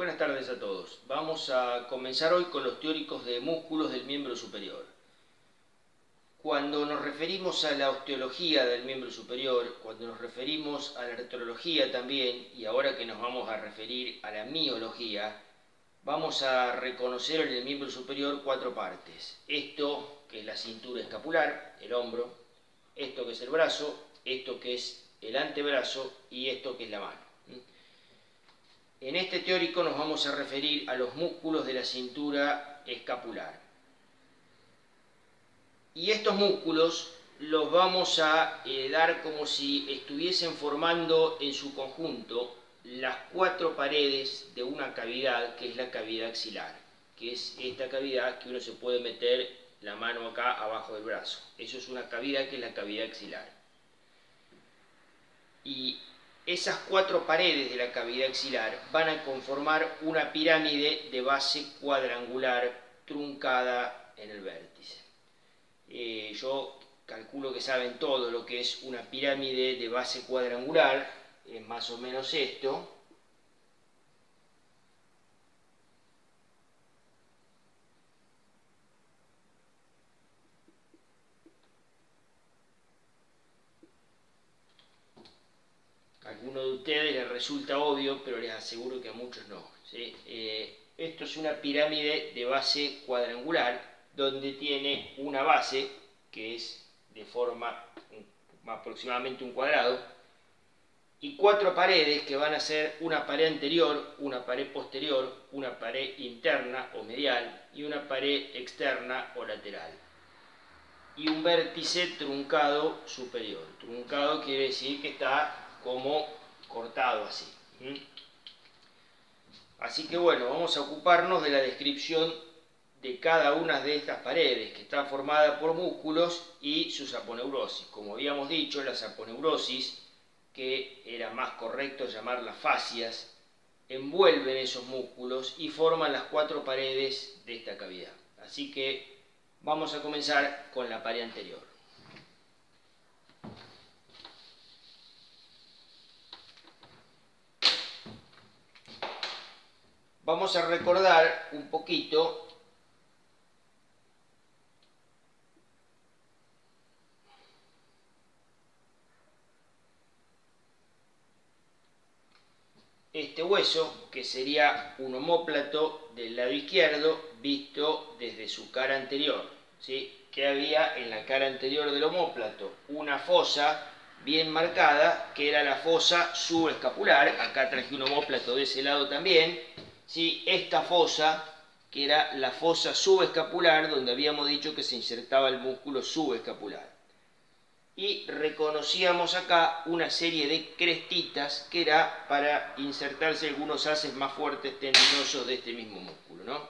Buenas tardes a todos. Vamos a comenzar hoy con los teóricos de músculos del miembro superior. Cuando nos referimos a la osteología del miembro superior, cuando nos referimos a la artrología también, y ahora que nos vamos a referir a la miología, vamos a reconocer en el miembro superior cuatro partes. Esto que es la cintura escapular, el hombro, esto que es el brazo, esto que es el antebrazo y esto que es la mano. En este teórico nos vamos a referir a los músculos de la cintura escapular. Y estos músculos los vamos a dar como si estuviesen formando en su conjunto las cuatro paredes de una cavidad que es la cavidad axilar, que es esta cavidad que uno se puede meter la mano acá abajo del brazo. Eso es una cavidad que es la cavidad axilar. Y esas cuatro paredes de la cavidad axilar van a conformar una pirámide de base cuadrangular truncada en el vértice. Yo calculo que saben todo lo que es una pirámide de base cuadrangular, es más o menos esto. A algunos de ustedes les resulta obvio, pero les aseguro que a muchos no, ¿sí? Esto es una pirámide de base cuadrangular, donde tiene una base, que es de forma aproximadamente un cuadrado, y cuatro paredes que van a ser una pared anterior, una pared posterior, una pared interna o medial y una pared externa o lateral. Y un vértice truncado superior. Truncado quiere decir que está como cortado así. Así que bueno, vamos a ocuparnos de la descripción de cada una de estas paredes que están formadas por músculos y sus aponeurosis. Como habíamos dicho, las aponeurosis, que era más correcto llamarlas fascias, envuelven esos músculos y forman las cuatro paredes de esta cavidad. Así que vamos a comenzar con la pared anterior. Vamos a recordar un poquito este hueso, que sería un omóplato del lado izquierdo visto desde su cara anterior, ¿sí? Que había en la cara anterior del omóplato una fosa bien marcada, que era la fosa subescapular. Acá traje un omóplato de ese lado también, ¿sí? Esta fosa, que era la fosa subescapular, donde habíamos dicho que se insertaba el músculo subescapular. Y reconocíamos acá una serie de crestitas que era para insertarse algunos haces más fuertes tendinosos de este mismo músculo, ¿no?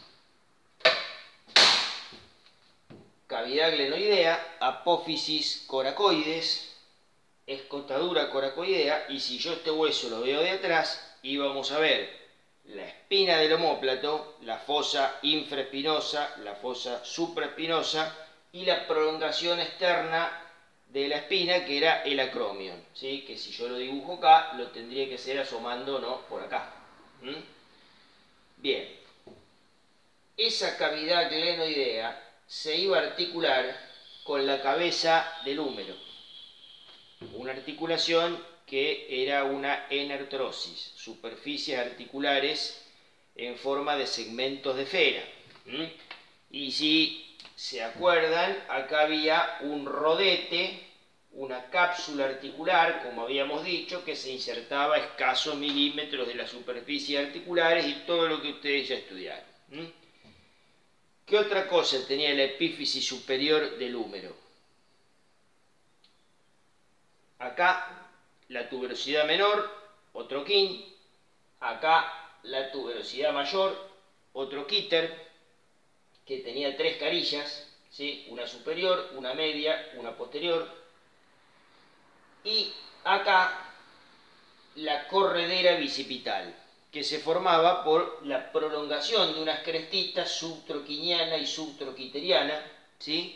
Cavidad glenoidea, apófisis coracoides, escotadura coracoidea, y si yo este hueso lo veo de atrás, íbamos a ver la espina del omóplato, la fosa infraespinosa, la fosa supraespinosa y la prolongación externa de la espina, que era el acromion, ¿sí? Que si yo lo dibujo acá, lo tendría que ser asomando, ¿no?, por acá. Bien, esa cavidad glenoidea se iba a articular con la cabeza del húmero, una articulación que era una enartrosis, superficies articulares en forma de segmentos de esfera. Y si se acuerdan, acá había un rodete, una cápsula articular, como habíamos dicho, que se insertaba a escasos milímetros de las superficies articulares y todo lo que ustedes ya estudiaron. ¿Qué otra cosa tenía la epífisis superior del húmero? Acá la tuberosidad menor, o troquín. Acá la tuberosidad mayor, o troquíter, que tenía tres carillas, ¿sí? Una superior, una media, una posterior. Y acá la corredera bicipital, que se formaba por la prolongación de unas crestitas subtroquiniana y subtroquiteriana, ¿sí?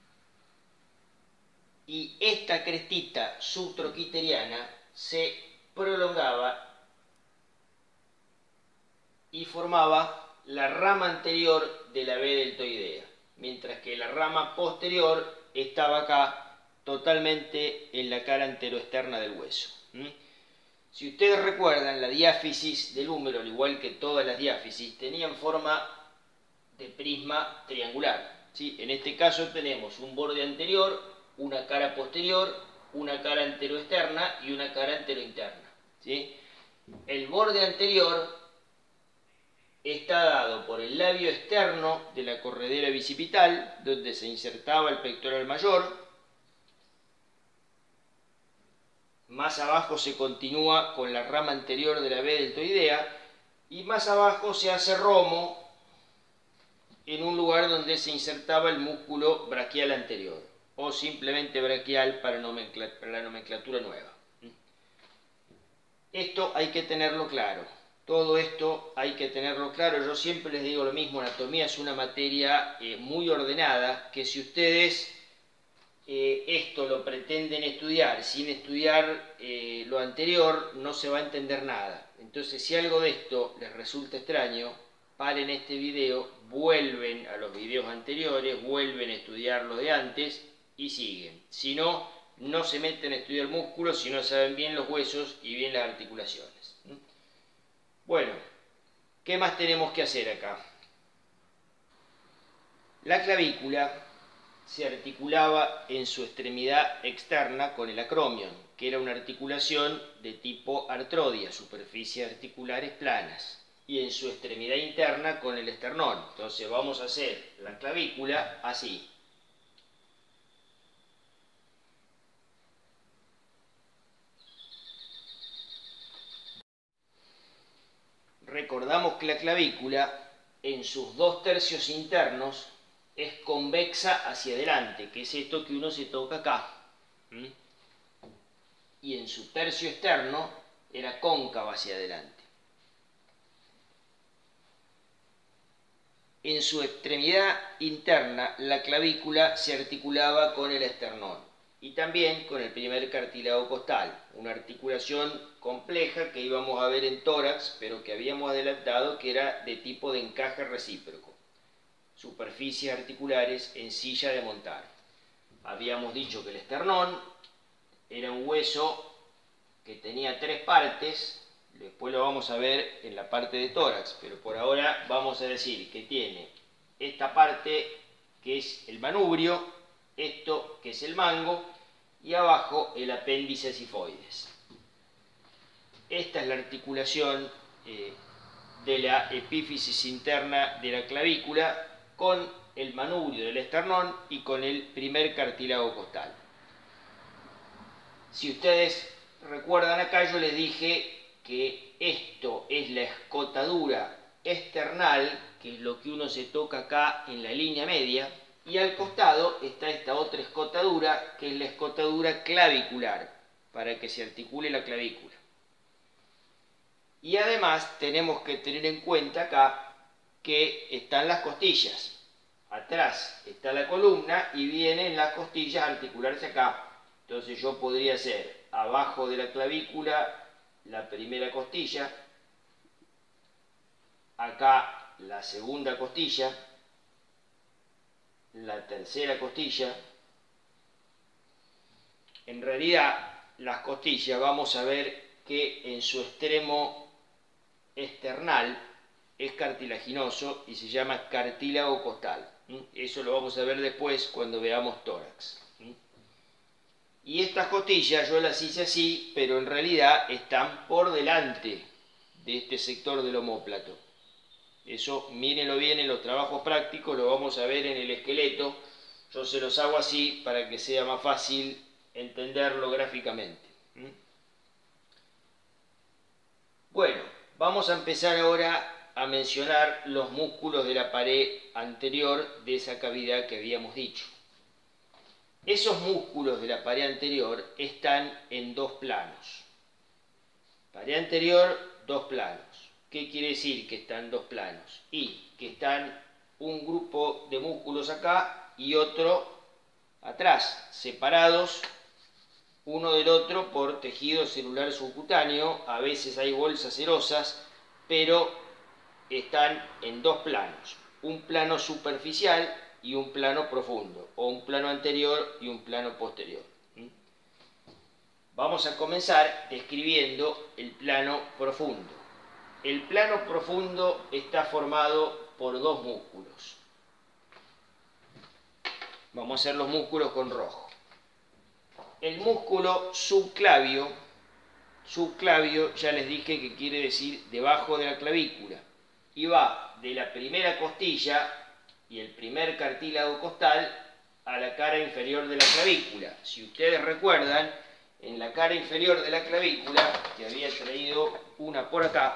Y esta crestita subtroquiteriana se prolongaba y formaba la rama anterior de la B deltoidea, mientras que la rama posterior estaba acá totalmente en la cara anteroexterna del hueso. Si ustedes recuerdan, la diáfisis del húmero, al igual que todas las diáfisis, tenían forma de prisma triangular, ¿sí? En este caso tenemos un borde anterior, una cara posterior, una cara anteroexterna y una cara anterointerna, ¿sí? El borde anterior está dado por el labio externo de la corredera bicipital, donde se insertaba el pectoral mayor. Más abajo se continúa con la rama anterior de la B deltoidea y más abajo se hace romo en un lugar donde se insertaba el músculo braquial anterior, o simplemente braquial para la nomenclatura nueva. Esto hay que tenerlo claro. Todo esto hay que tenerlo claro. Yo siempre les digo lo mismo, anatomía es una materia muy ordenada, que si ustedes esto lo pretenden estudiar sin estudiar lo anterior, no se va a entender nada. Entonces, si algo de esto les resulta extraño, paren este video, vuelven a los videos anteriores, vuelven a estudiar lo de antes y siguen. Si no, no se meten a estudiar músculos si no saben bien los huesos y bien las articulaciones. Bueno, ¿qué más tenemos que hacer acá? La clavícula se articulaba en su extremidad externa con el acromion, que era una articulación de tipo artrodia, superficies articulares planas, y en su extremidad interna con el esternón. Entonces vamos a hacer la clavícula así. Recordamos que la clavícula en sus 2/3 internos es convexa hacia adelante, que es esto que uno se toca acá. Y en su tercio externo era cóncava hacia adelante. En su extremidad interna la clavícula se articulaba con el esternón y también con el primer cartílago costal, una articulación compleja que íbamos a ver en tórax, pero que habíamos adelantado que era de tipo de encaje recíproco. Superficies articulares en silla de montar. Habíamos dicho que el esternón era un hueso que tenía 3 partes, después lo vamos a ver en la parte de tórax, pero por ahora vamos a decir que tiene esta parte que es el manubrio, esto que es el mango y abajo el apéndice sifoides. Esta es la articulación de la epífisis interna de la clavícula con el manubrio del esternón y con el primer cartílago costal. Si ustedes recuerdan acá, yo les dije que esto es la escotadura external, que es lo que uno se toca acá en la línea media, y al costado está esta otra escotadura, que es la escotadura clavicular, para que se articule la clavícula. Y además tenemos que tener en cuenta acá que están las costillas. Atrás está la columna y vienen las costillas a articularse acá. Entonces yo podría hacer abajo de la clavícula la primera costilla, acá la segunda costilla, la tercera costilla. En realidad las costillas vamos a ver que en su extremo external es cartilaginoso y se llama cartílago costal. Eso lo vamos a ver después cuando veamos tórax. Y estas costillas yo las hice así, pero en realidad están por delante de este sector del omóplato. Eso mírenlo bien en los trabajos prácticos, lo vamos a ver en el esqueleto. Yo se los hago así para que sea más fácil entenderlo gráficamente. Bueno, vamos a empezar ahora a mencionar los músculos de la pared anterior de esa cavidad que habíamos dicho. Esos músculos de la pared anterior están en 2 planos. Pared anterior, 2 planos. ¿Qué quiere decir que están en 2 planos? Y que están un grupo de músculos acá y otro atrás, separados uno del otro por tejido celular subcutáneo. A veces hay bolsas serosas, pero están en dos planos, un plano superficial y un plano profundo, o un plano anterior y un plano posterior. Vamos a comenzar describiendo el plano profundo. El plano profundo está formado por dos músculos. Vamos a hacer los músculos con rojo. El músculo subclavio ya les dije que quiere decir debajo de la clavícula, y va de la primera costilla y el primer cartílago costal a la cara inferior de la clavícula. Si ustedes recuerdan, en la cara inferior de la clavícula, que había traído una por acá,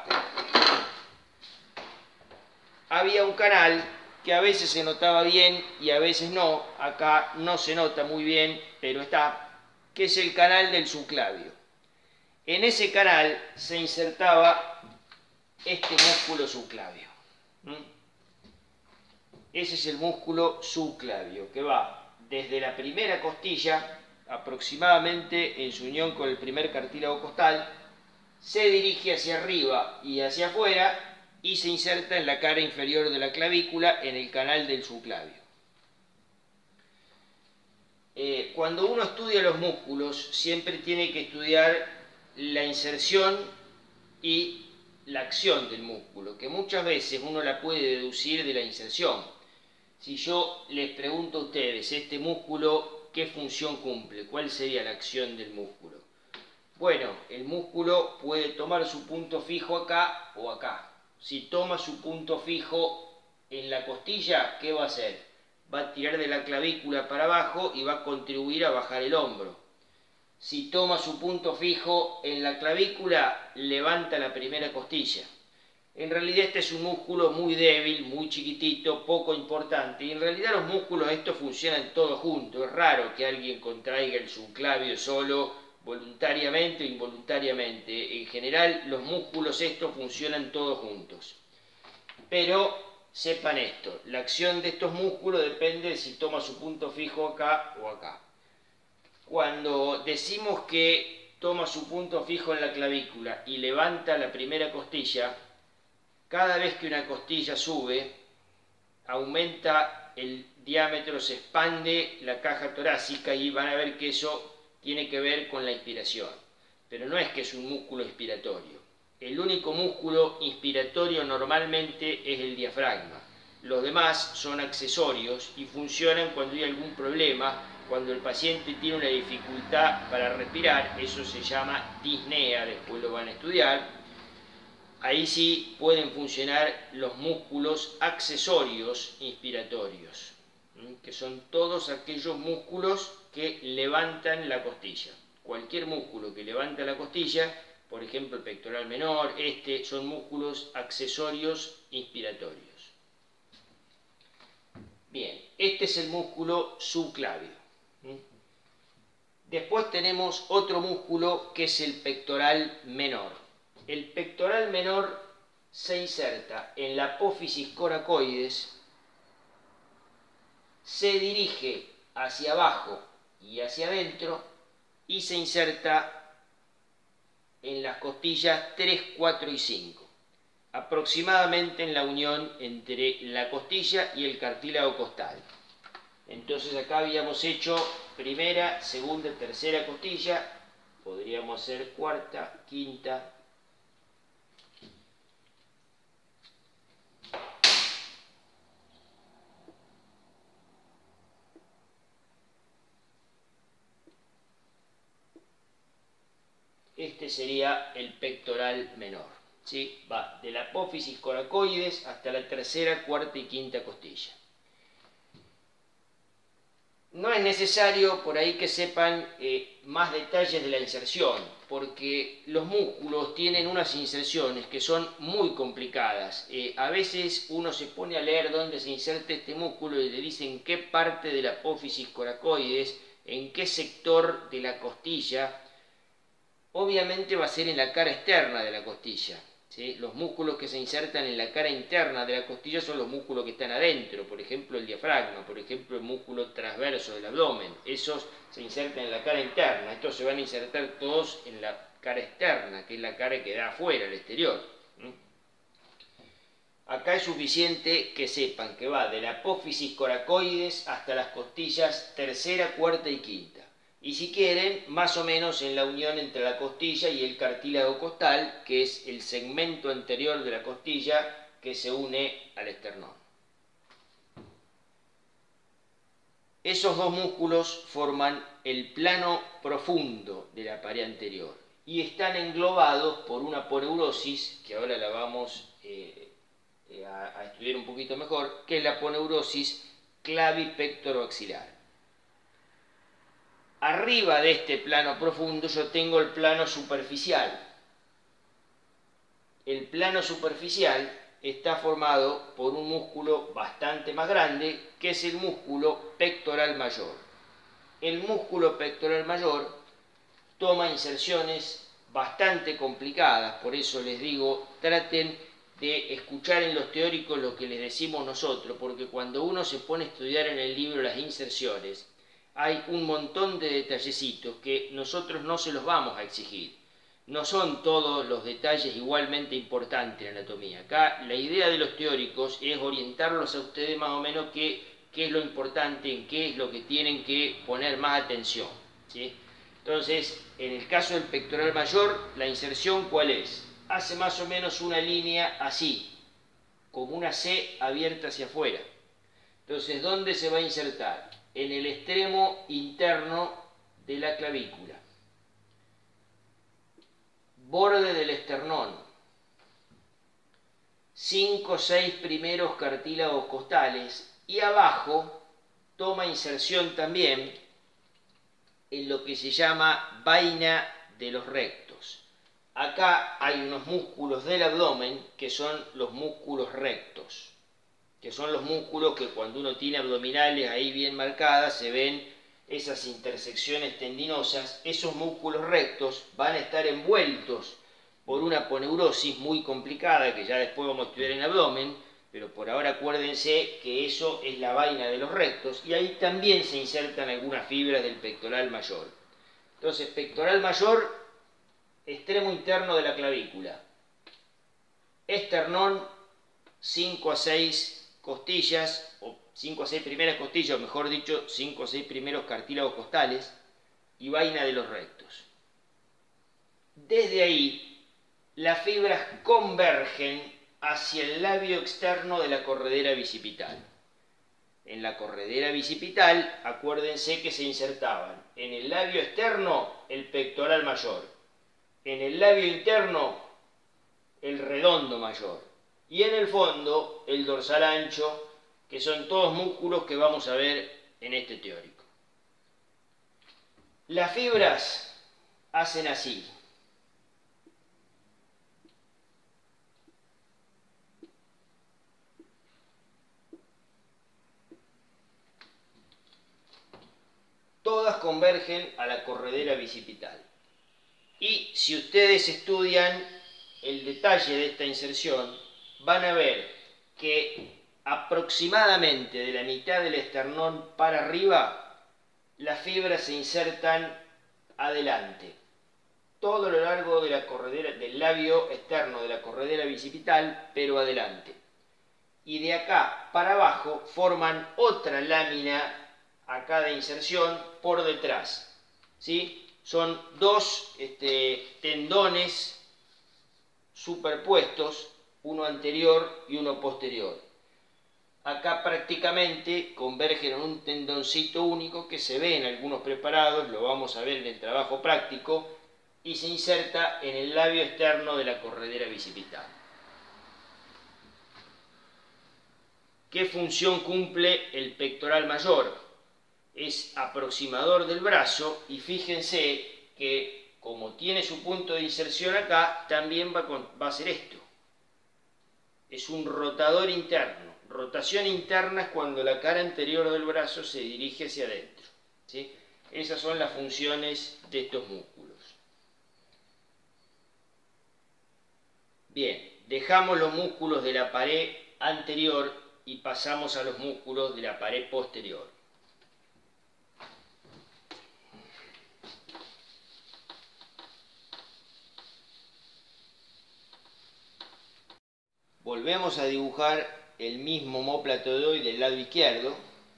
había un canal que a veces se notaba bien y a veces no. Acá no se nota muy bien, pero está, que es el canal del subclavio. En ese canal se insertaba este músculo subclavio. Ese es el músculo subclavio, que va desde la primera costilla, aproximadamente en su unión con el primer cartílago costal, se dirige hacia arriba y hacia afuera y se inserta en la cara inferior de la clavícula, en el canal del subclavio. Cuando uno estudia los músculos, siempre tiene que estudiar la inserción y la acción del músculo, que muchas veces uno la puede deducir de la inserción. Si yo les pregunto a ustedes, este músculo, ¿qué función cumple? ¿Cuál sería la acción del músculo? Bueno, el músculo puede tomar su punto fijo acá o acá. Si toma su punto fijo en la costilla, ¿qué va a hacer? Va a tirar de la clavícula para abajo y va a contribuir a bajar el hombro. Si toma su punto fijo en la clavícula, levanta la primera costilla. En realidad este es un músculo muy débil, muy chiquitito, poco importante. Y en realidad los músculos estos funcionan todos juntos. Es raro que alguien contraiga el subclavio solo, voluntariamente o involuntariamente. En general los músculos estos funcionan todos juntos. Pero sepan esto, la acción de estos músculos depende de si toma su punto fijo acá o acá. Cuando decimos que toma su punto fijo en la clavícula y levanta la primera costilla, cada vez que una costilla sube, aumenta el diámetro, se expande la caja torácica y van a ver que eso tiene que ver con la inspiración. Pero no es que es un músculo inspiratorio. El único músculo inspiratorio normalmente es el diafragma. Los demás son accesorios y funcionan cuando hay algún problema, cuando el paciente tiene una dificultad para respirar. Eso se llama disnea, después lo van a estudiar. Ahí sí pueden funcionar los músculos accesorios inspiratorios, que son todos aquellos músculos que levantan la costilla. Cualquier músculo que levanta la costilla, por ejemplo el pectoral menor, son músculos accesorios inspiratorios. Bien, este es el músculo subclavio. Después tenemos otro músculo que es el pectoral menor. El pectoral menor se inserta en la apófisis coracoides, se dirige hacia abajo y hacia adentro y se inserta en las costillas 3, 4 y 5, aproximadamente en la unión entre la costilla y el cartílago costal. Entonces acá habíamos hecho primera, segunda, tercera costilla, podríamos hacer cuarta, quinta. Este sería el pectoral menor, ¿sí? Va de la apófisis coracoides hasta la tercera, cuarta y quinta costilla. No es necesario por ahí que sepan más detalles de la inserción, porque los músculos tienen unas inserciones que son muy complicadas. A veces uno se pone a leer dónde se inserta este músculo y le dicen qué parte de la apófisis coracoides, en qué sector de la costilla. Obviamente va a ser en la cara externa de la costilla, ¿sí? Los músculos que se insertan en la cara interna de la costilla son los músculos que están adentro, por ejemplo el diafragma, por ejemplo el músculo transverso del abdomen, esos se insertan en la cara interna, estos se van a insertar todos en la cara externa, que es la cara que da afuera, al exterior. Acá es suficiente que sepan que va de la apófisis coracoides hasta las costillas tercera, cuarta y quinta. Y si quieren, más o menos en la unión entre la costilla y el cartílago costal, que es el segmento anterior de la costilla que se une al esternón. Esos dos músculos forman el plano profundo de la pared anterior y están englobados por una aponeurosis, que ahora la vamos a estudiar un poquito mejor, que es la aponeurosis clavipectoroaxilar. Arriba de este plano profundo yo tengo el plano superficial. El plano superficial está formado por un músculo bastante más grande, que es el músculo pectoral mayor. El músculo pectoral mayor toma inserciones bastante complicadas, por eso les digo, traten de escuchar en los teóricos lo que les decimos nosotros, porque cuando uno se pone a estudiar en el libro las inserciones, hay un montón de detallecitos que nosotros no se los vamos a exigir. No son todos los detalles igualmente importantes en la anatomía. Acá la idea de los teóricos es orientarlos a ustedes más o menos qué es lo importante, en qué es lo que tienen que poner más atención, ¿sí? Entonces, en el caso del pectoral mayor, la inserción ¿cuál es? Hace más o menos una línea así, como una C abierta hacia afuera. Entonces, ¿dónde se va a insertar? En el extremo interno de la clavícula. Borde del esternón. 5 o 6 primeros cartílagos costales. Y abajo toma inserción también en lo que se llama vaina de los rectos. Acá hay unos músculos del abdomen que son los músculos rectos, que son los músculos que cuando uno tiene abdominales ahí bien marcadas se ven esas intersecciones tendinosas. Esos músculos rectos van a estar envueltos por una aponeurosis muy complicada que ya después vamos a estudiar en abdomen, pero por ahora acuérdense que eso es la vaina de los rectos y ahí también se insertan algunas fibras del pectoral mayor. Entonces, pectoral mayor, extremo interno de la clavícula, esternón, 5 a 6 costillas, o 5 a 6 primeras costillas, o mejor dicho, 5 a 6 primeros cartílagos costales, y vaina de los rectos. Desde ahí, las fibras convergen hacia el labio externo de la corredera bicipital. En la corredera bicipital, acuérdense que se insertaban en el labio externo el pectoral mayor, en el labio interno el redondo mayor y en el fondo el dorsal ancho, que son todos músculos que vamos a ver en este teórico. Las fibras hacen así. Todas convergen a la corredera bicipital. Y si ustedes estudian el detalle de esta inserción, van a ver que aproximadamente de la mitad del esternón para arriba, las fibras se insertan adelante. Todo a lo largo de la corredera, del labio externo de la corredera bicipital, pero adelante. Y de acá para abajo forman otra lámina acá de inserción por detrás, ¿sí? Son dos tendones superpuestos, uno anterior y uno posterior. Acá prácticamente convergen en un tendoncito único que se ve en algunos preparados, lo vamos a ver en el trabajo práctico, y se inserta en el labio externo de la corredera bicipital. ¿Qué función cumple el pectoral mayor? Es aproximador del brazo y fíjense que como tiene su punto de inserción acá, también va a hacer esto. Es un rotador interno. Rotación interna es cuando la cara anterior del brazo se dirige hacia adentro, ¿sí? Esas son las funciones de estos músculos. Bien, dejamos los músculos de la pared anterior y pasamos a los músculos de la pared posterior. Volvemos a dibujar el mismo omóplato de hoy del lado izquierdo.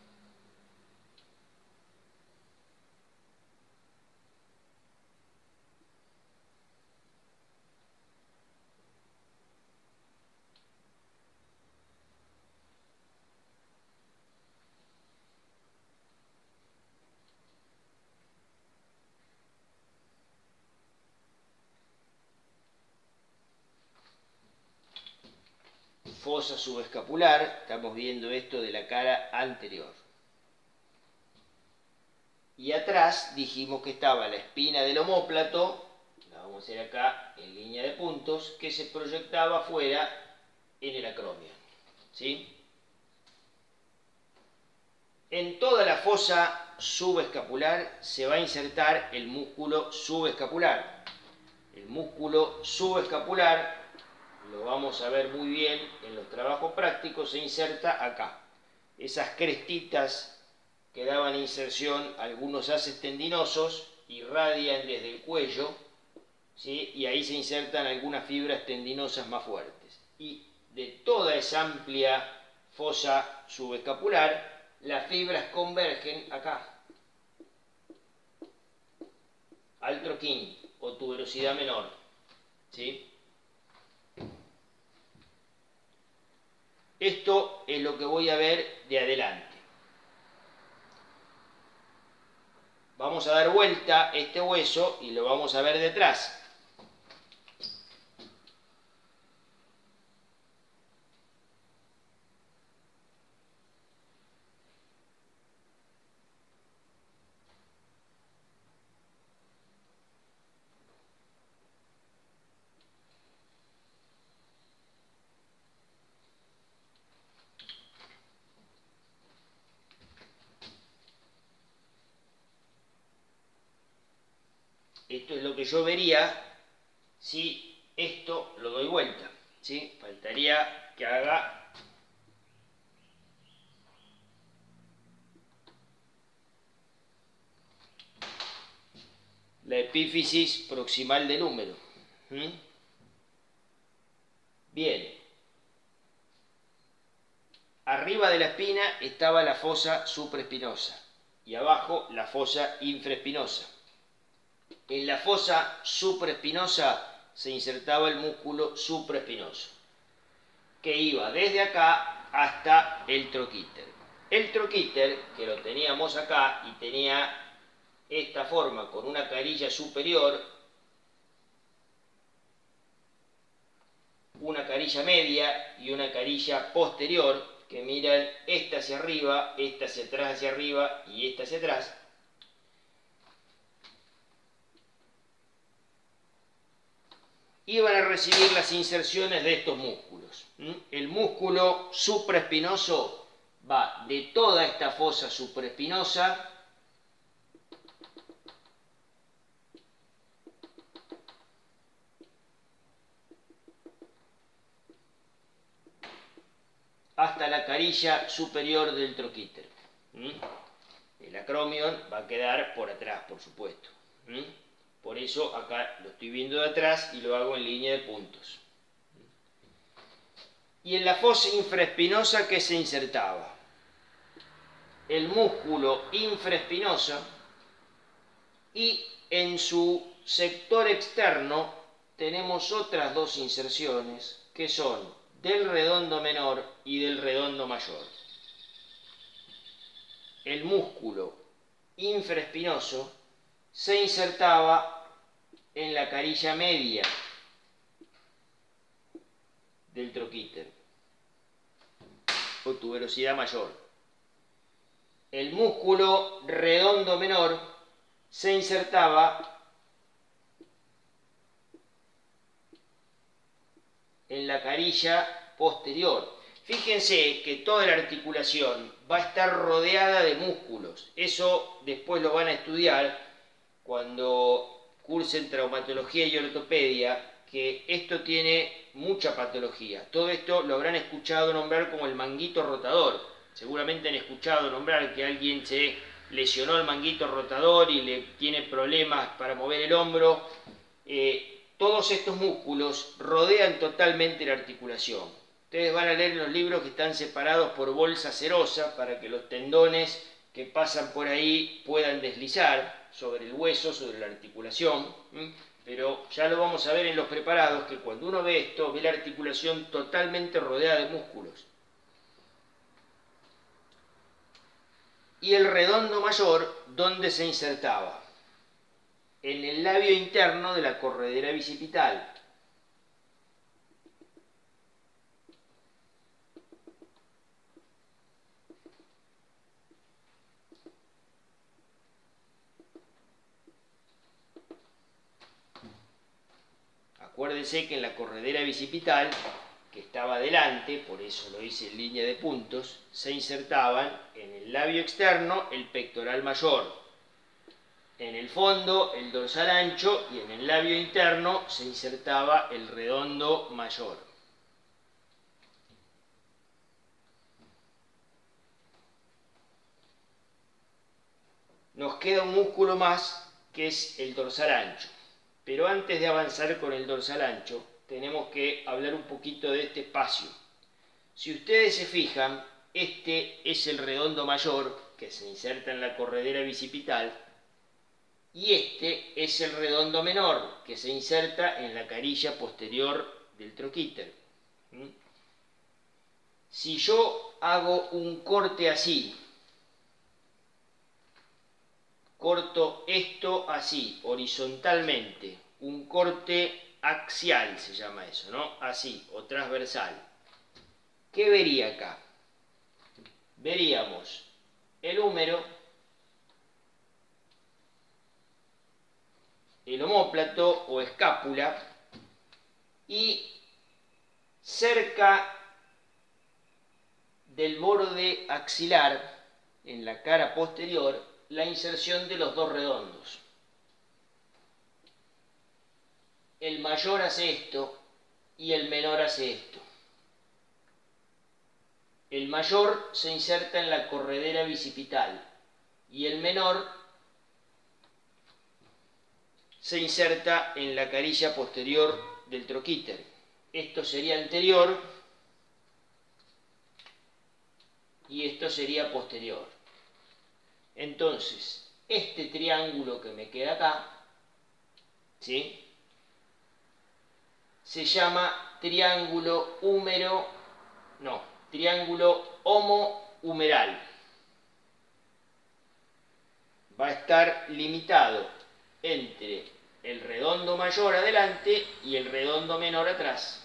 Fosa subescapular, estamos viendo esto de la cara anterior. Y atrás dijimos que estaba la espina del omóplato, la vamos a hacer acá en línea de puntos, que se proyectaba afuera en el acromion. ¿Sí? En toda la fosa subescapular se va a insertar el músculo subescapular. El músculo subescapular, lo vamos a ver muy bien en los trabajos prácticos, se inserta acá. Esas crestitas que daban inserción a algunos haces tendinosos irradian desde el cuello, ¿sí? Y ahí se insertan algunas fibras tendinosas más fuertes. Y de toda esa amplia fosa subescapular, las fibras convergen acá, al troquín o tuberosidad menor, ¿sí? Esto es lo que voy a ver de adelante. Vamos a dar vuelta este hueso y lo vamos a ver detrás. Esto es lo que yo vería si esto lo doy vuelta, ¿sí? Faltaría que haga la epífisis proximal del húmero. Bien. Arriba de la espina estaba la fosa supraespinosa y abajo la fosa infraespinosa. En la fosa supraespinosa se insertaba el músculo supraespinoso, que iba desde acá hasta el troquíter. El troquíter, que lo teníamos acá y tenía esta forma con una carilla superior, una carilla media y una carilla posterior, que miran esta hacia arriba, esta hacia atrás hacia arriba y esta hacia atrás. Iban a recibir las inserciones de estos músculos. El músculo supraespinoso va de toda esta fosa supraespinosa hasta la carilla superior del troquíter. El acromion va a quedar por atrás, por supuesto. Por eso acá lo estoy viendo de atrás y lo hago en línea de puntos. Y en la fosa infraespinosa, ¿qué se insertaba? El músculo infraespinoso, y en su sector externo tenemos otras dos inserciones que son del redondo menor y del redondo mayor. El músculo infraespinoso se insertaba en la carilla media del troquíter o tuberosidad mayor. El músculo redondo menor se insertaba en la carilla posterior. Fíjense que toda la articulación va a estar rodeada de músculos. Eso después lo van a estudiar cuando cursen traumatología y ortopedia, que esto tiene mucha patología. Todo esto lo habrán escuchado nombrar como el manguito rotador. Seguramente han escuchado nombrar que alguien se lesionó el manguito rotador y le tiene problemas para mover el hombro. Todos estos músculos rodean totalmente la articulación. Ustedes van a leer en los libros que están separados por bolsa serosa para que los tendones que pasan por ahí puedan deslizar sobre el hueso, sobre la articulación. Pero ya lo vamos a ver en los preparados, que cuando uno ve esto, ve la articulación totalmente rodeada de músculos. Y el redondo mayor, ¿dónde se insertaba? En el labio interno de la corredera bicipital. Acuérdense que en la corredera bicipital, que estaba delante, por eso lo hice en línea de puntos, se insertaban en el labio externo el pectoral mayor, en el fondo el dorsal ancho y en el labio interno se insertaba el redondo mayor. Nos queda un músculo más que es el dorsal ancho. Pero antes de avanzar con el dorsal ancho, tenemos que hablar un poquito de este espacio. Si ustedes se fijan, este es el redondo mayor que se inserta en la corredera bicipital y este es el redondo menor que se inserta en la carilla posterior del troquíter. Si yo hago un corte así, corto esto así, horizontalmente, un corte axial se llama eso, ¿no? Así, o transversal. ¿Qué vería acá? Veríamos el húmero, el omóplato o escápula y cerca del borde axilar, en la cara posterior, la inserción de los dos redondos. El mayor hace esto y el menor hace esto. El mayor se inserta en la corredera bicipital y el menor se inserta en la carilla posterior del troquíter. Esto sería anterior y esto sería posterior. Entonces, este triángulo que me queda acá, ¿sí?, se llama triángulo triángulo homohumeral. Va a estar limitado entre el redondo mayor adelante y el redondo menor atrás.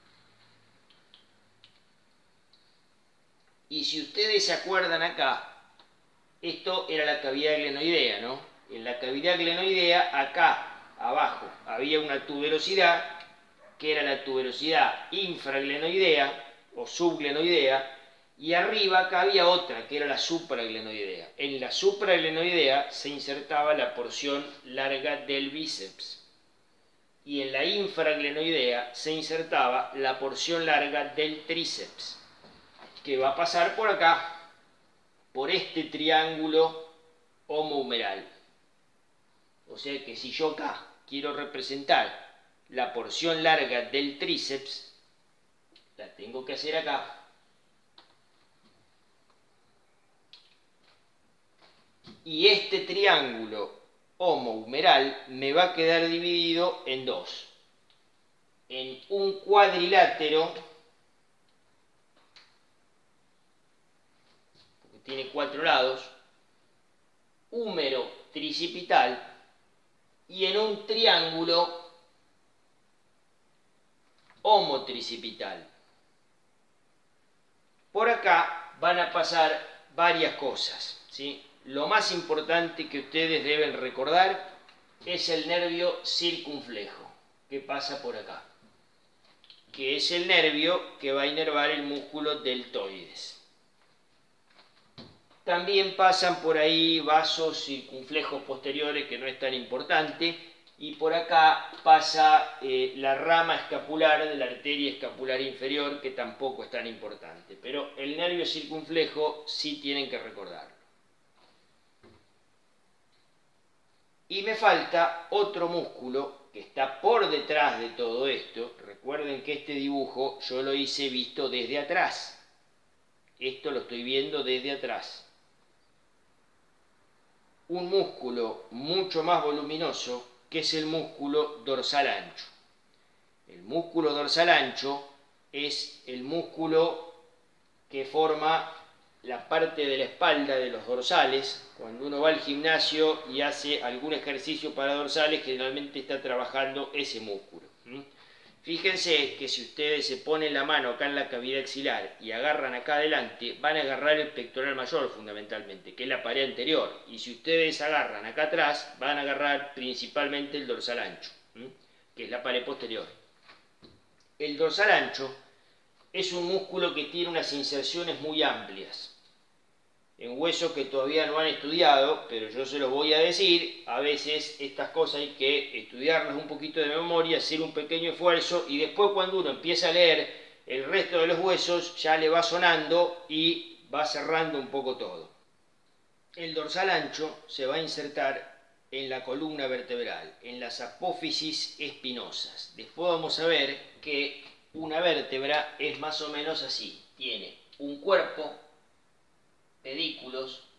Y si ustedes se acuerdan acá, esto era la cavidad glenoidea, ¿no? En la cavidad glenoidea, acá abajo, había una tuberosidad, que era la tuberosidad infraglenoidea o subglenoidea, y arriba acá había otra, que era la supraglenoidea. En la supraglenoidea se insertaba la porción larga del bíceps, y en la infraglenoidea se insertaba la porción larga del tríceps, que va a pasar por acá, por este triángulo homohumeral. O sea que si yo acá quiero representar la porción larga del tríceps, la tengo que hacer acá. Y este triángulo homohumeral me va a quedar dividido en dos. En un cuadrilátero, porque tiene 4 lados, húmero tricipital, y en un triángulo homotricipital. Por acá van a pasar varias cosas, ¿sí? Lo más importante que ustedes deben recordar es el nervio circunflejo, que pasa por acá, que es el nervio que va a inervar el músculo deltoides. También pasan por ahí vasos circunflejos posteriores, que no es tan importante, y por acá pasa la rama escapular de la arteria escapular inferior, que tampoco es tan importante, pero el nervio circunflejo sí tienen que recordarlo. Y me falta otro músculo que está por detrás de todo esto. Recuerden que este dibujo yo lo hice visto desde atrás. Esto lo estoy viendo desde atrás. Un músculo mucho más voluminoso, que es el músculo dorsal ancho. El músculo dorsal ancho es el músculo que forma la parte de la espalda de los dorsales. Cuando uno va al gimnasio y hace algún ejercicio para dorsales, generalmente está trabajando ese músculo. Fíjense que si ustedes se ponen la mano acá en la cavidad axilar y agarran acá adelante, van a agarrar el pectoral mayor fundamentalmente, que es la pared anterior. Y si ustedes agarran acá atrás, van a agarrar principalmente el dorsal ancho, que es la pared posterior. El dorsal ancho es un músculo que tiene unas inserciones muy amplias, en huesos que todavía no han estudiado, pero yo se los voy a decir. A veces estas cosas hay que estudiarlas un poquito de memoria, hacer un pequeño esfuerzo, y después cuando uno empieza a leer el resto de los huesos ya le va sonando y va cerrando un poco todo. El dorsal ancho se va a insertar en la columna vertebral, en las apófisis espinosas. Después vamos a ver que una vértebra es más o menos así. Tiene un cuerpo, pedículos,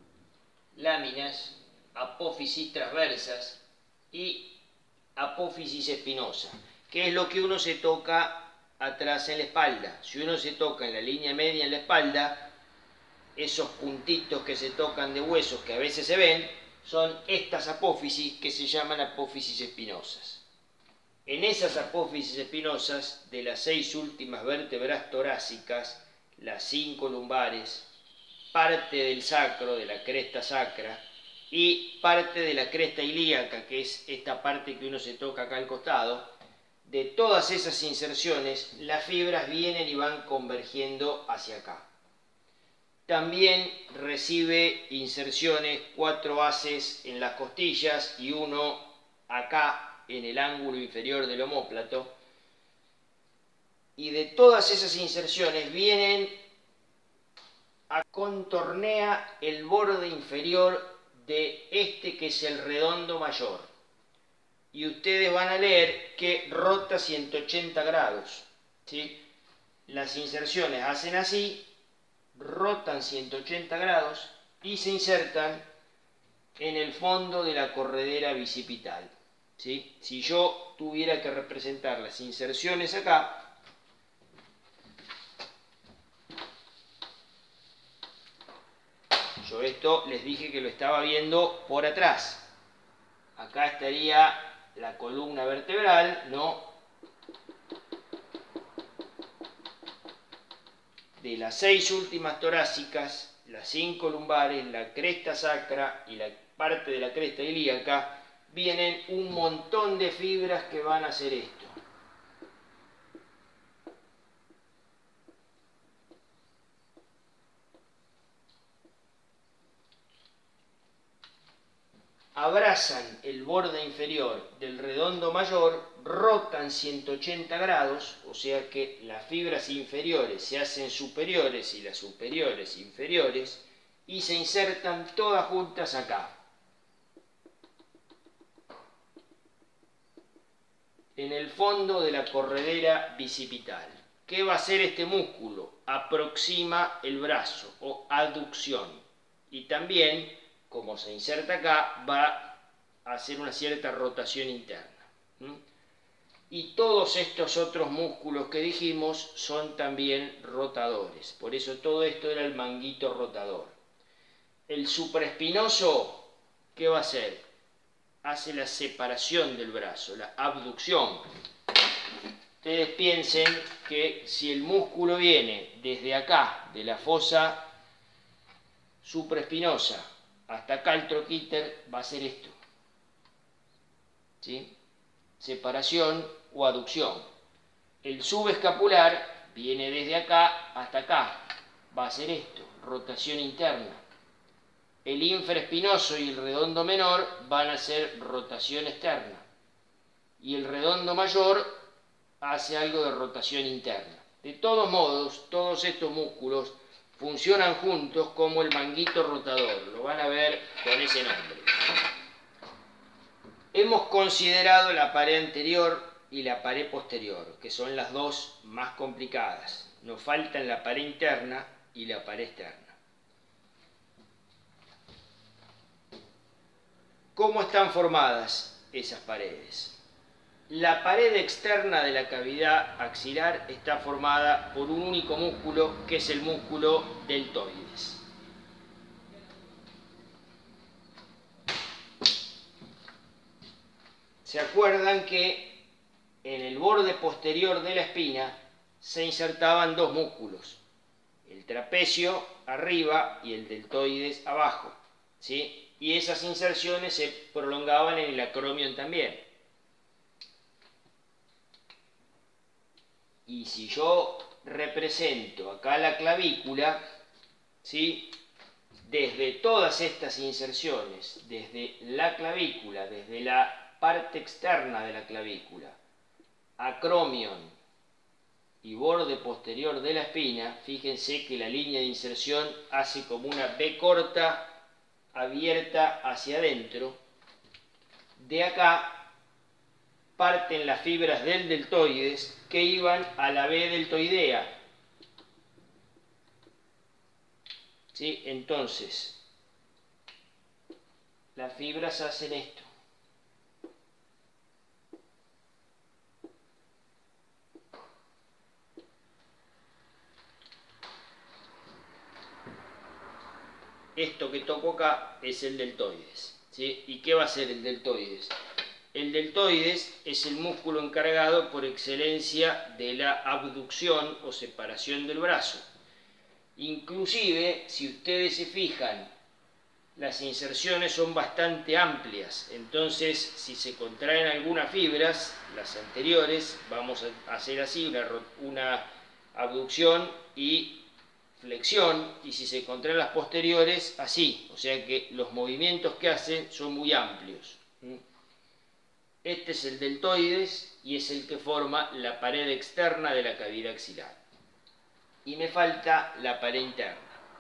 láminas, apófisis transversas y apófisis espinosa, que es lo que uno se toca atrás en la espalda. Si uno se toca en la línea media en la espalda, esos puntitos que se tocan de huesos que a veces se ven, son estas apófisis que se llaman apófisis espinosas. En esas apófisis espinosas, de las 6 últimas vértebras torácicas, las 5 lumbares, parte del sacro, de la cresta sacra, y parte de la cresta ilíaca, que es esta parte que uno se toca acá al costado, de todas esas inserciones, las fibras vienen y van convergiendo hacia acá. También recibe inserciones 4 haces en las costillas y uno acá en el ángulo inferior del omóplato. Y de todas esas inserciones vienen a contornear el borde inferior de este que es el redondo mayor. Y ustedes van a leer que rota 180 grados. ¿Sí? Las inserciones hacen así, rotan 180 grados y se insertan en el fondo de la corredera bicipital. ¿Sí? Si yo tuviera que representar las inserciones acá, yo esto les dije que lo estaba viendo por atrás. Acá estaría la columna vertebral, ¿no? De las 6 últimas torácicas, las 5 lumbares, la cresta sacra y la parte de la cresta ilíaca, vienen un montón de fibras que van a hacer esto. Abrazan el borde inferior del redondo mayor, rotan 180 grados, o sea que las fibras inferiores se hacen superiores y las superiores inferiores, y se insertan todas juntas acá, en el fondo de la corredera bicipital. ¿Qué va a hacer este músculo? Aproxima el brazo o aducción, y también, como se inserta acá, va a hacer una cierta rotación interna. Y todos estos otros músculos que dijimos son también rotadores. Por eso todo esto era el manguito rotador. El supraespinoso, ¿qué va a hacer? Hace la separación del brazo, la abducción. Ustedes piensen que si el músculo viene desde acá, de la fosa supraespinosa, hasta acá el troquíter, va a ser esto. ¿Sí? Separación o aducción. El subescapular viene desde acá hasta acá, va a ser esto, rotación interna. El infraespinoso y el redondo menor van a ser rotación externa. y el redondo mayor hace algo de rotación interna. De todos modos, todos estos músculos funcionan juntos como el manguito rotador. Lo van a ver con ese nombre. Hemos considerado la pared anterior y la pared posterior, que son las dos más complicadas. Nos faltan la pared interna y la pared externa. ¿Cómo están formadas esas paredes? La pared externa de la cavidad axilar está formada por un único músculo, que es el músculo deltoides. ¿Se acuerdan que en el borde posterior de la espina se insertaban dos músculos? El trapecio arriba y el deltoides abajo, ¿sí? Y esas inserciones se prolongaban en el acromion también. Y si yo represento acá la clavícula, ¿sí? Desde todas estas inserciones, desde la clavícula, desde la parte externa de la clavícula, acromion y borde posterior de la espina, fíjense que la línea de inserción hace como una B corta abierta hacia adentro. De acá parten las fibras del deltoides que iban a la B deltoidea. ¿Sí? Entonces, las fibras hacen esto. Esto que toco acá es el deltoides, ¿sí? ¿Y qué va a ser el deltoides? El deltoides es el músculo encargado por excelencia de la abducción o separación del brazo. Inclusive, si ustedes se fijan, las inserciones son bastante amplias, entonces si se contraen algunas fibras, las anteriores, vamos a hacer así una abducción y flexión, y si se contraen las posteriores, así, o sea que los movimientos que hacen son muy amplios. Este es el deltoides y es el que forma la pared externa de la cavidad axilar. Y me falta la pared interna.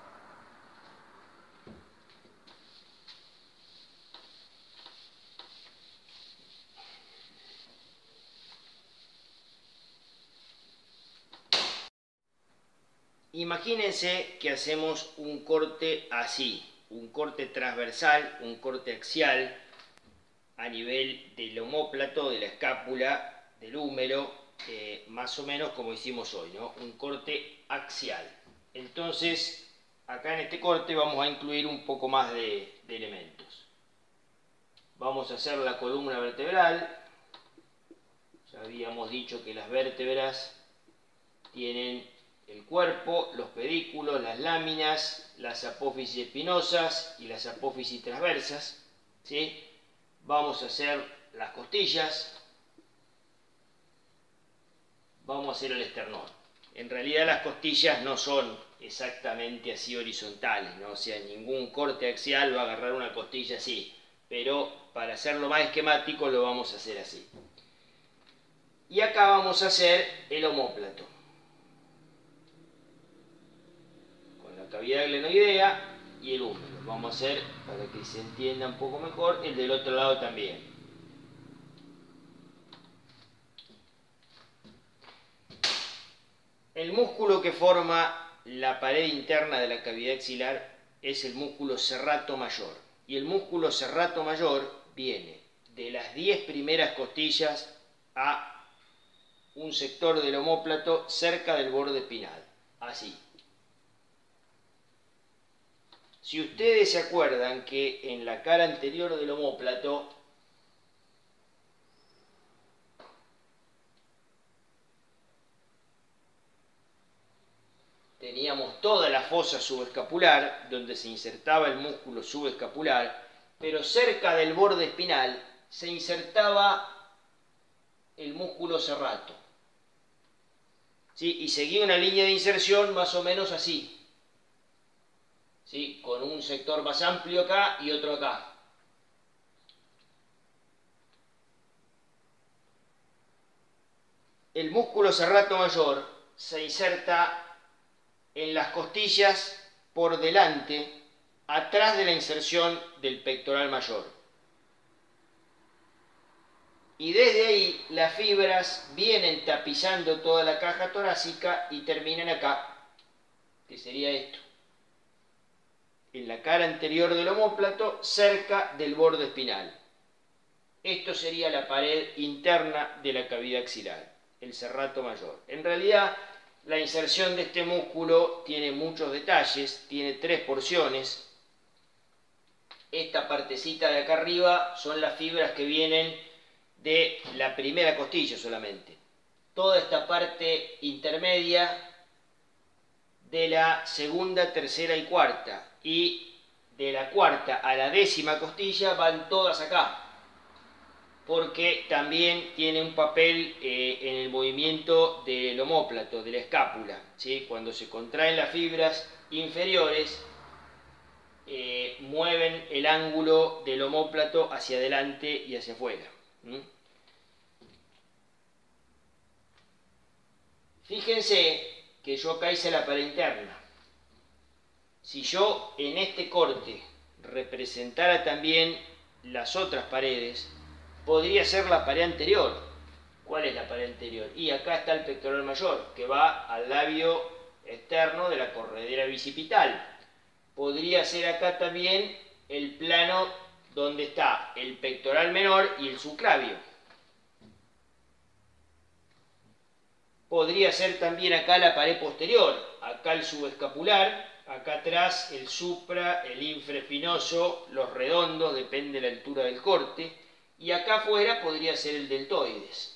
Imagínense que hacemos un corte así, un corte transversal, un corte axial a nivel del omóplato, de la escápula, del húmero, más o menos como hicimos hoy, ¿no? Un corte axial. Entonces, acá en este corte vamos a incluir un poco más de elementos. Vamos a hacer la columna vertebral. Ya habíamos dicho que las vértebras tienen el cuerpo, los pedículos, las láminas, las apófisis espinosas y las apófisis transversas, ¿sí? Vamos a hacer las costillas, vamos a hacer el esternón. En realidad las costillas no son exactamente así horizontales, ¿no? O sea, ningún corte axial va a agarrar una costilla así, pero para hacerlo más esquemático lo vamos a hacer así. Y acá vamos a hacer el omóplato, con la cavidad glenoidea y el húmero. Vamos a hacer, para que se entienda un poco mejor, el del otro lado también. El músculo que forma la pared interna de la cavidad axilar es el músculo serrato mayor. Y el músculo serrato mayor viene de las 10 primeras costillas a un sector del omóplato cerca del borde espinal. Así. Si ustedes se acuerdan que en la cara anterior del omóplato teníamos toda la fosa subescapular, donde se insertaba el músculo subescapular, pero cerca del borde espinal se insertaba el músculo serrato. ¿Sí? Y seguía una línea de inserción más o menos así, ¿sí? Con un sector más amplio acá y otro acá. el músculo serrato mayor se inserta en las costillas por delante, atrás de la inserción del pectoral mayor. Y desde ahí las fibras vienen tapizando toda la caja torácica y terminan acá, que sería esto, en la cara anterior del omóplato, cerca del borde espinal. Esto sería la pared interna de la cavidad axilar, el serrato mayor. En realidad, la inserción de este músculo tiene muchos detalles, tiene 3 porciones. Esta partecita de acá arriba son las fibras que vienen de la primera costilla solamente. Toda esta parte intermedia de la segunda, tercera y cuarta, y de la cuarta a la 10ª costilla van todas acá, porque también tiene un papel en el movimiento del omóplato, de la escápula, ¿sí? Cuando se contraen las fibras inferiores, mueven el ángulo del omóplato hacia adelante y hacia afuera. Fíjense que yo acá hice la pared interna. Si yo en este corte representara también las otras paredes, podría ser la pared anterior. ¿Cuál es la pared anterior? Y acá está el pectoral mayor, que va al labio externo de la corredera bicipital. Podría ser acá también el plano donde está el pectoral menor y el subclavio. Podría ser también acá la pared posterior, acá el subescapular, acá atrás el supra, el infraespinoso, los redondos, depende de la altura del corte, y acá afuera podría ser el deltoides.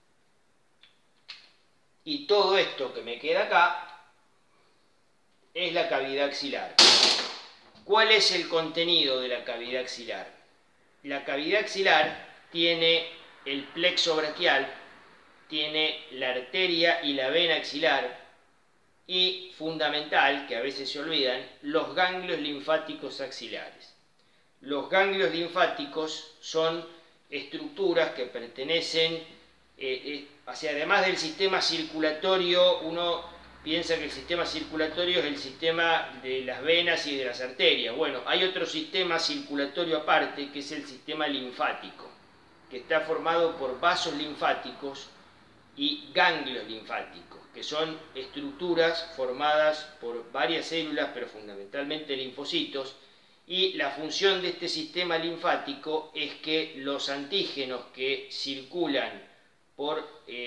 Y todo esto que me queda acá es la cavidad axilar. ¿Cuál es el contenido de la cavidad axilar? La cavidad axilar tiene el plexo braquial, tiene la arteria y la vena axilar y, fundamental, que a veces se olvidan, los ganglios linfáticos axilares. Los ganglios linfáticos son estructuras que pertenecen, además del sistema circulatorio, uno piensa que el sistema circulatorio es el sistema de las venas y de las arterias. Bueno, hay otro sistema circulatorio aparte, que es el sistema linfático, que está formado por vasos linfáticos y ganglios linfáticos, que son estructuras formadas por varias células, pero fundamentalmente linfocitos, y la función de este sistema linfático es que los antígenos que circulan por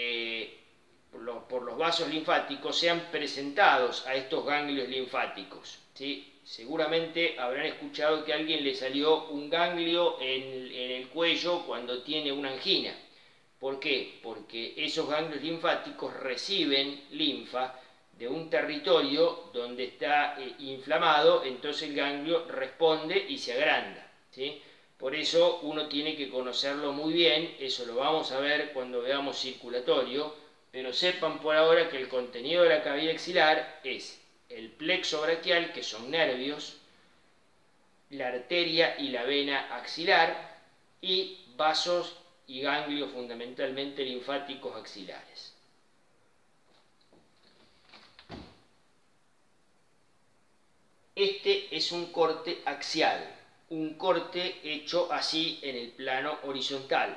los vasos linfáticos sean presentados a estos ganglios linfáticos, ¿sí? Seguramente habrán escuchado que a alguien le salió un ganglio en el cuello cuando tiene una angina. ¿Por qué? Porque esos ganglios linfáticos reciben linfa de un territorio donde está inflamado, entonces el ganglio responde y se agranda, ¿sí? Por eso uno tiene que conocerlo muy bien, eso lo vamos a ver cuando veamos circulatorio, pero sepan por ahora que el contenido de la cavidad axilar es el plexo braquial, que son nervios, la arteria y la vena axilar, y vasos y ganglios fundamentalmente linfáticos axilares. Este es un corte axial, un corte hecho así en el plano horizontal.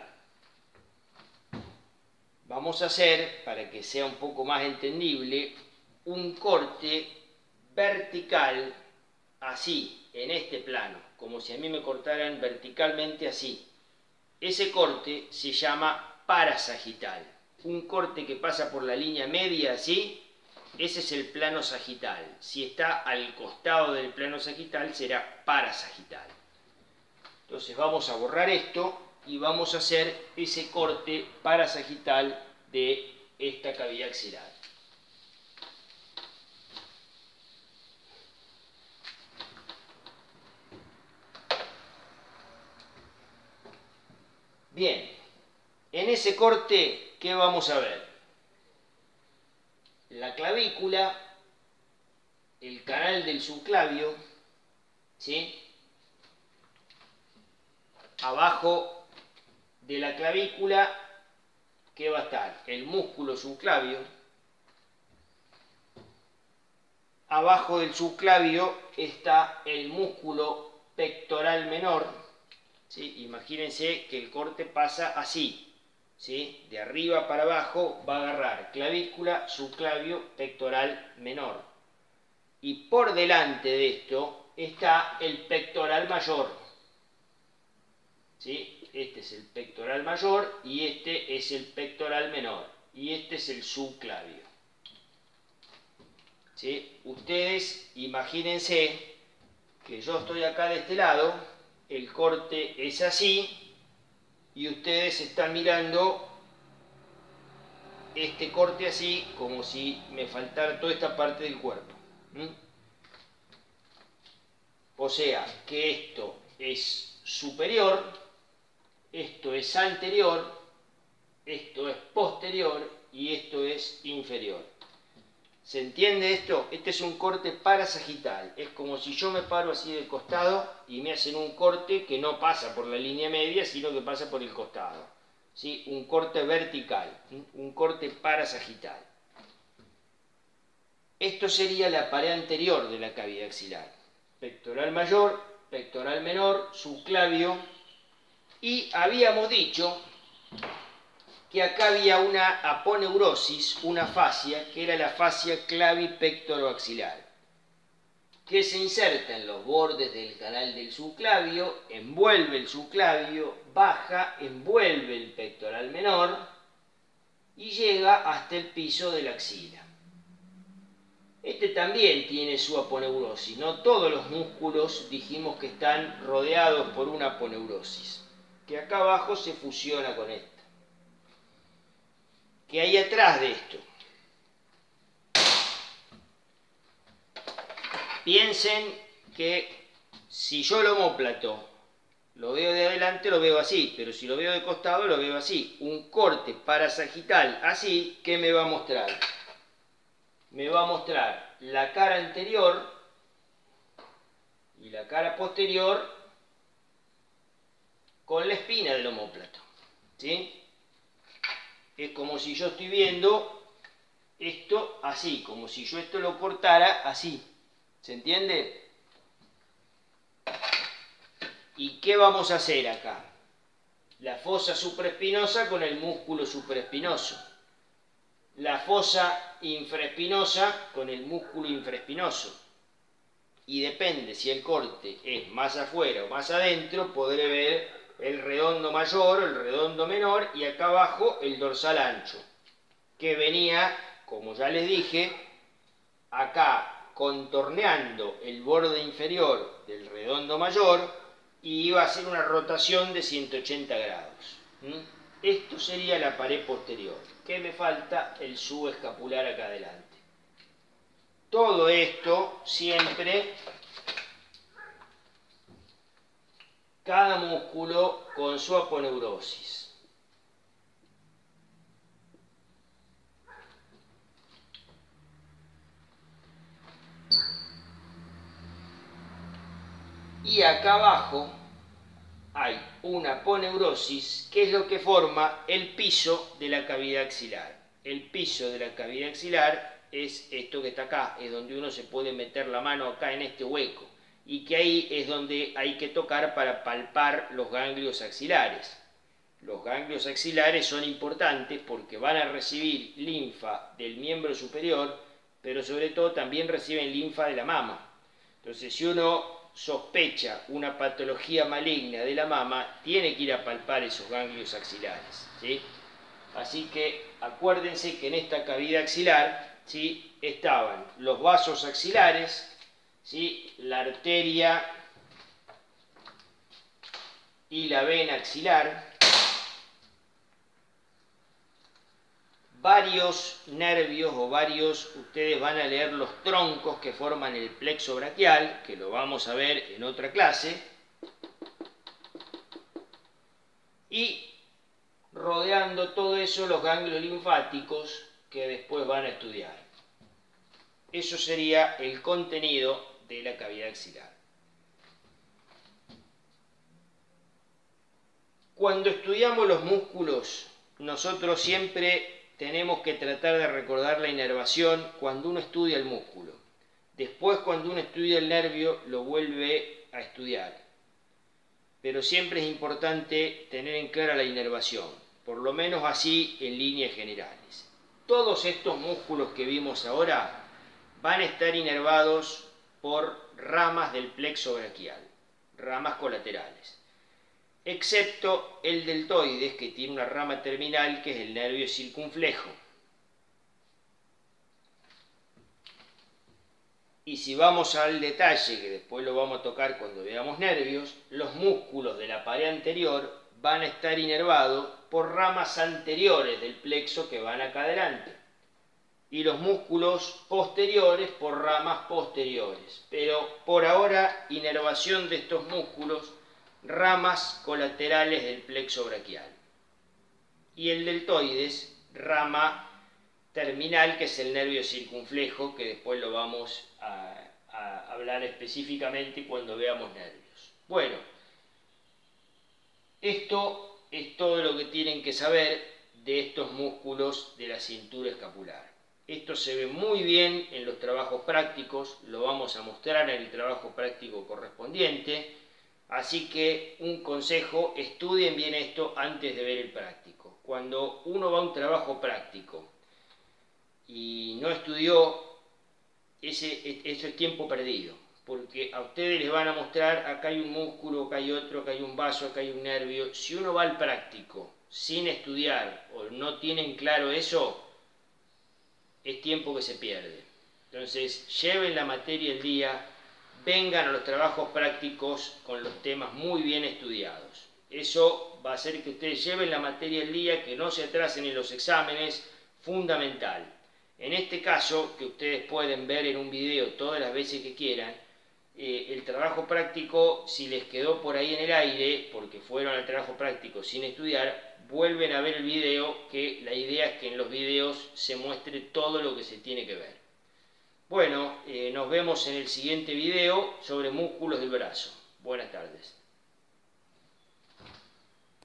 Vamos a hacer, para que sea un poco más entendible, un corte vertical así, en este plano, como si a mí me cortaran verticalmente así. Ese corte se llama parasagital. Un corte que pasa por la línea media así, ese es el plano sagital. Si está al costado del plano sagital será parasagital. Entonces vamos a borrar esto y vamos a hacer ese corte parasagital de esta cavidad axilar. Bien, en ese corte, ¿qué vamos a ver? La clavícula, el canal del subclavio, ¿sí? Abajo de la clavícula que va a estar el músculo subclavio. Abajo del subclavio está el músculo pectoral menor, ¿sí? Imagínense que el corte pasa así, ¿sí? De arriba para abajo va a agarrar clavícula, subclavio, pectoral menor. Y por delante de esto está el pectoral mayor, ¿sí? Este es el pectoral mayor y este es el pectoral menor. Y este es el subclavio. ¿Sí? Ustedes imagínense que yo estoy acá de este lado, el corte es así, y ustedes están mirando este corte así, como si me faltara toda esta parte del cuerpo. O sea, que esto es superior, esto es anterior, esto es posterior y esto es inferior. ¿Se entiende esto? Este es un corte parasagital. Es como si yo me paro así del costado y me hacen un corte que no pasa por la línea media, sino que pasa por el costado. ¿Sí? Un corte vertical, un corte parasagital. Esto sería la pared anterior de la cavidad axilar. Pectoral mayor, pectoral menor, subclavio. Y habíamos dicho que acá había una aponeurosis, una fascia, que era la fascia clavipectoroaxilar, que se inserta en los bordes del canal del subclavio, envuelve el subclavio, baja, envuelve el pectoral menor y llega hasta el piso de la axila. Este también tiene su aponeurosis. No todos los músculos dijimos que están rodeados por una aponeurosis, que acá abajo se fusiona con esta. ¿Qué hay atrás de esto? Piensen que si yo el omóplato lo veo de adelante, lo veo así, pero si lo veo de costado, lo veo así. Un corte parasagital así, ¿qué me va a mostrar? Me va a mostrar la cara anterior y la cara posterior con la espina del omóplato, ¿sí? Es como si yo estoy viendo esto así, como si yo esto lo cortara así. ¿Se entiende? ¿Y qué vamos a hacer acá? La fosa supraespinosa con el músculo supraespinoso. La fosa infraespinosa con el músculo infraespinoso. Y depende si el corte es más afuera o más adentro, podré ver el redondo mayor o el redondo menor y acá abajo el dorsal ancho, que venía, como ya les dije, acá contorneando el borde inferior del redondo mayor y iba a hacer una rotación de 180 grados. Esto sería la pared posterior. ¿Qué me falta? El subescapular acá adelante. Todo esto siempre, cada músculo con su aponeurosis. Y acá abajo hay una aponeurosis, que es lo que forma el piso de la cavidad axilar. El piso de la cavidad axilar es esto que está acá, es donde uno se puede meter la mano acá en este hueco, y que ahí es donde hay que tocar para palpar los ganglios axilares. Los ganglios axilares son importantes porque van a recibir linfa del miembro superior, pero sobre todo también reciben linfa de la mama. Entonces, si uno sospecha una patología maligna de la mama, tiene que ir a palpar esos ganglios axilares, ¿sí? Así que acuérdense que en esta cavidad axilar, ¿sí?, estaban los vasos axilares, ¿sí?, la arteria y la vena axilar, varios nervios o varios, ustedes van a leer los troncos que forman el plexo braquial, que lo vamos a ver en otra clase, y rodeando todo eso los ganglios linfáticos que después van a estudiar. Eso sería el contenido de la cavidad axilar. Cuando estudiamos los músculos, nosotros siempre tenemos que tratar de recordar la inervación cuando uno estudia el músculo. Después, cuando uno estudia el nervio, lo vuelve a estudiar. Pero siempre es importante tener en clara la inervación, por lo menos así en líneas generales. Todos estos músculos que vimos ahora van a estar inervados por ramas del plexo braquial, ramas colaterales, excepto el deltoides, que tiene una rama terminal que es el nervio circunflejo. Y si vamos al detalle, que después lo vamos a tocar cuando veamos nervios, los músculos de la pared anterior van a estar inervados por ramas anteriores del plexo que van acá adelante. Y los músculos posteriores por ramas posteriores. Pero por ahora, inervación de estos músculos, ramas colaterales del plexo braquial. Y el deltoides, rama terminal, que es el nervio circunflejo, que después lo vamos a hablar específicamente cuando veamos nervios. Bueno, esto es todo lo que tienen que saber de estos músculos de la cintura escapular. Esto se ve muy bien en los trabajos prácticos, lo vamos a mostrar en el trabajo práctico correspondiente, así que un consejo, estudien bien esto antes de ver el práctico. Cuando uno va a un trabajo práctico y no estudió, eso es tiempo perdido, porque a ustedes les van a mostrar, acá hay un músculo, acá hay otro, acá hay un vaso, acá hay un nervio. Si uno va al práctico sin estudiar o no tienen claro eso, es tiempo que se pierde. Entonces, lleven la materia el día, vengan a los trabajos prácticos con los temas muy bien estudiados. Eso va a hacer que ustedes lleven la materia el día, que no se atrasen en los exámenes, fundamental. En este caso, que ustedes pueden ver en un video todas las veces que quieran, el trabajo práctico, si les quedó por ahí en el aire, porque fueron al trabajo práctico sin estudiar, vuelven a ver el video, que la idea es que en los videos se muestre todo lo que se tiene que ver. Bueno, nos vemos en el siguiente video sobre músculos del brazo. Buenas tardes.